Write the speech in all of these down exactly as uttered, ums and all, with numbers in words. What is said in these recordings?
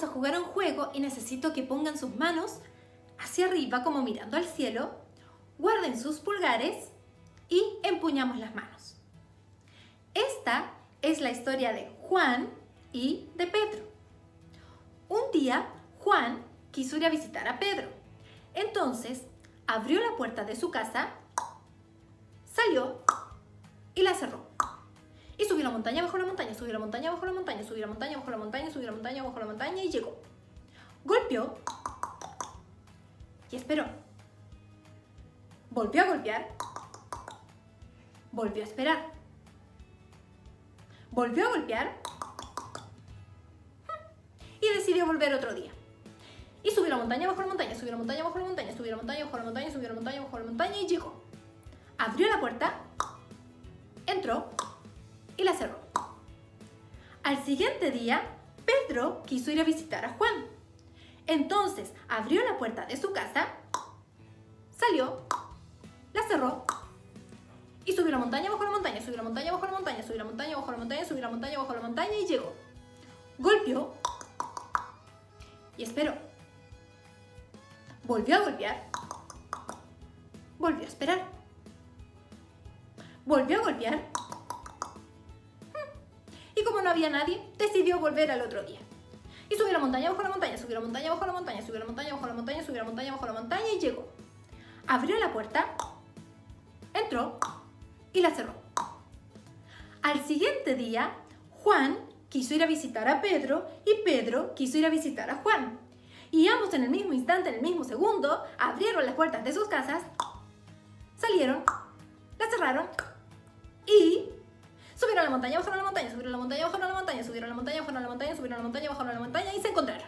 a jugar a un juego y necesito que pongan sus manos hacia arriba como mirando al cielo, guarden sus pulgares y empuñamos las manos. Esta es la historia de Juan y de Pedro. Un día, Juan quiso ir a visitar a Pedro. Entonces, abrió la puerta de su casa, salió y la cerró. Y subió la montaña, bajó la montaña, subió la montaña, bajó la montaña, subió la montaña, bajó la montaña, subió la montaña, bajó la montaña y llegó. Golpeó y esperó. Volvió a golpear. Volvió a esperar. Volvió a golpear. Y decidió volver otro día. Y subió la montaña, bajó la montaña, subió la montaña, bajó la montaña, subió la montaña, bajó la montaña, subió la montaña, bajó la montaña y llegó. Abrió la puerta, entró y la cerró. Al siguiente día, Pedro quiso ir a visitar a Juan. Entonces, abrió la puerta de su casa, salió, la cerró y subió la montaña, bajó la montaña, subió la montaña, bajó la montaña, subió la montaña, bajó la montaña, subió la montaña, bajó la montaña y llegó. Golpeó y esperó. Volvió a golpear. Volvió a esperar. Volvió a golpear. Y como no había nadie, decidió volver al otro día. Y subió la montaña, bajó la montaña, subió la montaña, bajó la montaña, subió la montaña, bajó la montaña, subió la montaña, bajó la montaña y llegó. Abrió la puerta, entró y la cerró. Al siguiente día, Juan quiso ir a visitar a Pedro y Pedro quiso ir a visitar a Juan. Y ambos en el mismo instante, en el mismo segundo, abrieron las puertas de sus casas, salieron, las cerraron y subieron a la montaña, bajaron a la montaña, subieron a la montaña, bajaron a la montaña, subieron a la montaña, bajaron a la montaña, subieron a la montaña, bajaron a la montaña y se encontraron.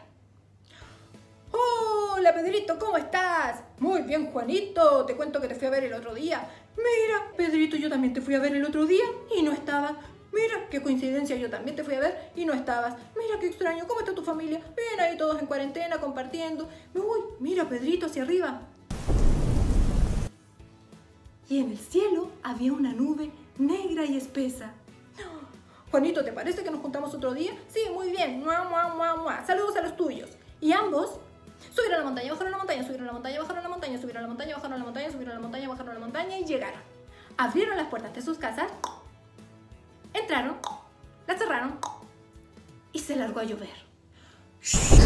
Hola Pedrito, ¿cómo estás? Muy bien, Juanito, te cuento que te fui a ver el otro día. Mira, Pedrito, yo también te fui a ver el otro día y no estabas. Mira, qué coincidencia, yo también te fui a ver y no estabas. Mira, qué extraño, ¿cómo está tu familia? Bien, ahí todos en cuarentena, compartiendo. Uy, mira, Pedrito, hacia arriba. Y en el cielo había una nube negra y espesa. Juanito, ¿te parece que nos juntamos otro día? Sí, muy bien. Mua, mua, mua, mua. Saludos a los tuyos. Y ambos subieron a la montaña, bajaron a la montaña, subieron a la montaña, bajaron a la montaña, subieron a la montaña, bajaron a la montaña, subieron a la montaña, bajaron a la montaña y llegaron. Abrieron las puertas de sus casas, entraron, las cerraron y se largó a llover.